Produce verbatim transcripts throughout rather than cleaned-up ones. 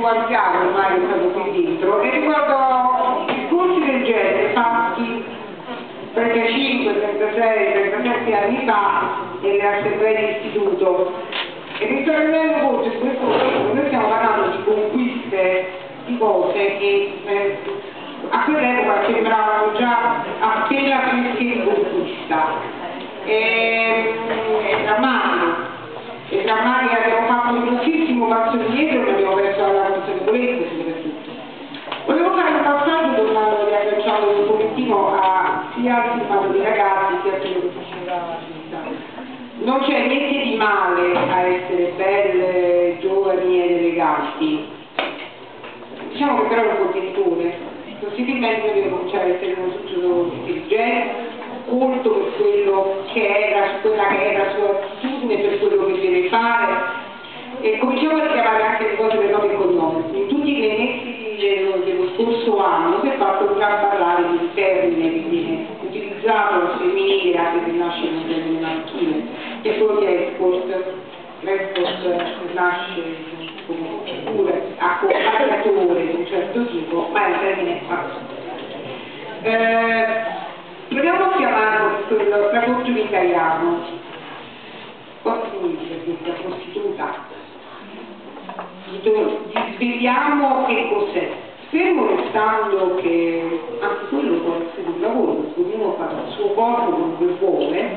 anziano ormai che è stato qui dentro, e riguardo discorsi del genere fatti trentacinque, trentasei, trentasette anni fa nelle assemblee d'istituto. E mi sto rendendo conto in questo momento, noi stiamo parlando di conquiste, di cose che eh, a quell'epoca sembravano già appena fresche di conquista. E, è drammatico, è drammatico, abbiamo fatto un grossissimo passo indietro e abbiamo perso la consapevolezza soprattutto. Volevo fare un passaggio tornando e agganciando un pochettino a sia il filmato dei ragazzi sia quello che faceva la vita. Non c'è niente di male a essere belle, giovani ed eleganti. Diciamo che però è un contenitore. Possibilmente deve cominciare a essere uno studio intelligente, colto per quello che era, su quella che è la sua attitudine, per quello che deve fare. E cominciamo a richiamare anche le cose per nome e cognome. In tutti i remessi dello, dello scorso anno si è fatto già parlare di un termine che viene utilizzato al femminile anche se nasce in un termine maschile, che è quello di export. L'export nasce come figura accompagnatore di un certo tipo, ma è un termine maschile. Eh, proviamo a chiamarlo quello tradotto in italiano. Cosa significa questa prostituta? Svediamo che cos'è, fermo restando che anche quello può essere un lavoro, perché ognuno fa il suo corpo come vuole,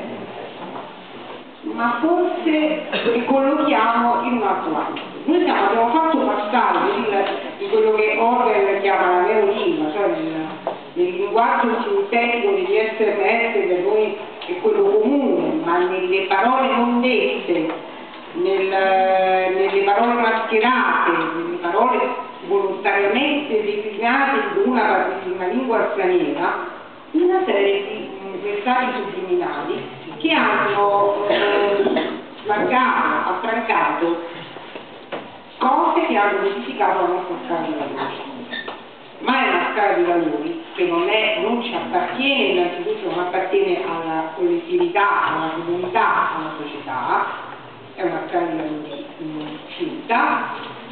ma forse li collochiamo in un altro ambito. Noi siamo, abbiamo fatto passare di quello che Orwell chiama la neolingua, cioè nel, nel linguaggio sintetico degli S M S per noi è quello comune, ma nelle parole non dette, Nel, nelle parole mascherate, nelle parole volontariamente declinate in una, in una lingua straniera, una serie di messaggi subliminali che hanno eh, marcato, affrancato cose che hanno modificato la nostra scala di valori. Ma è una scala di valori che non, è, non ci appartiene, innanzitutto non appartiene alla collettività, alla comunità, alla società. È una scala di valori finta,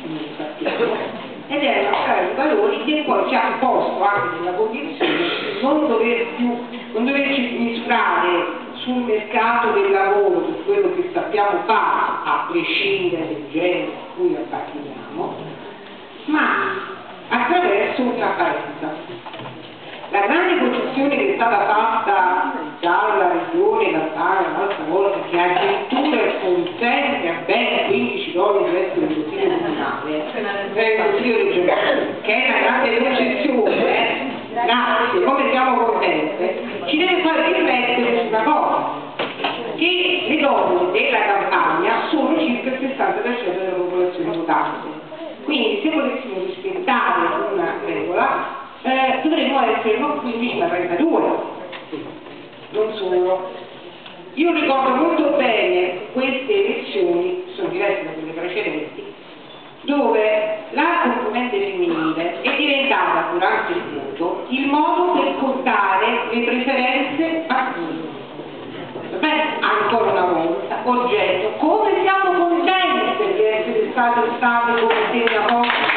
ed è una scala di valori che poi ci ha posto anche nella condizione di non dover più, non doverci misurare sul mercato del lavoro, su quello che sappiamo fare, a prescindere dal genere a cui apparteniamo, ma attraverso un'apparenza. La grande concessione che è stata fatta dalla regione Campania l'altra volta, che addirittura consente a ben quindici donne di essere il consiglio comunale, per il consiglio regionale, che è una grande concessione, eh? Grazie, come siamo contente, ci deve fare riflettere su una cosa, che le donne della Campania sono circa il sessanta per cento della popolazione votante. Quindi se volessimo rispettare una regola, Eh, dovremmo essere non quindici ma trentadue, non solo. Io ricordo molto bene queste elezioni, sono diverse da quelle precedenti, dove la componente femminile è diventata durante il voto il modo per contare le preferenze maschili. Beh, ancora una volta, oggetto, come siamo contenti di essere state state come se una cosa.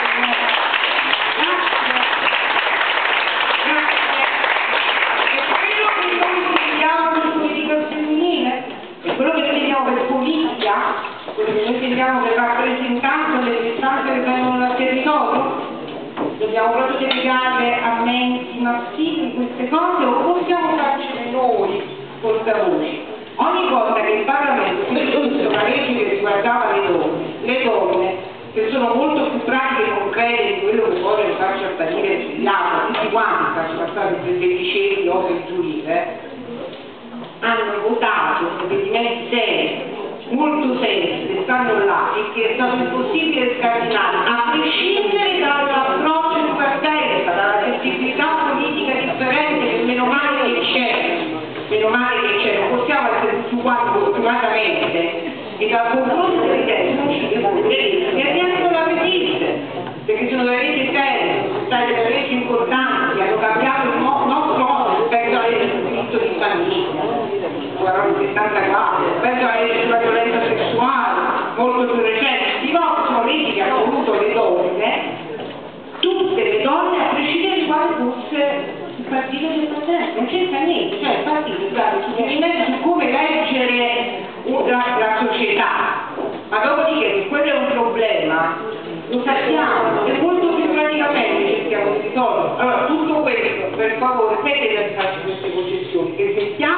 Quello che noi vediamo per politica, quello che noi vediamo per rappresentanza delle istanze che vengono dal territorio, dobbiamo proprio dedicare a menti maschili queste cose o possiamo farcene noi portavoci? Ogni volta che il Parlamento si discute una legge che riguardava le donne, le donne che sono molto più pratiche e concrete di quello che vogliono farci apparire sfilato, tutti quanti farci passare per dodicenni o per giudice, hanno votato provvedimenti seri, molto seri, che stanno là e che è stato impossibile scardinare, a prescindere dall'approccio di partenza, dalla sensibilità politica differente, che meno male che c'è, meno male che c'è, non possiamo essere tutti quanti continuamente, e dal confronto delle idee non ci devono vedere, e riescono a venire, perché sono delle leggi serie, sono state delle leggi importanti, hanno cambiato il nostro rispetto alla legge sul diritto di famiglia. settantaquattro, penso alla legge sulla violenza sessuale, molto più recente, di volte sono leggi che hanno voluto le donne il partito del presidente, non c'entra niente, cioè il partito dà il suggerimento su come leggere la, la società, ma dopodiché che quello è un problema, lo sappiamo, e molto più praticamente cerchiamo di risolvere. Allora tutto questo, per favore, smettete di farci queste concessioni, che sentiamo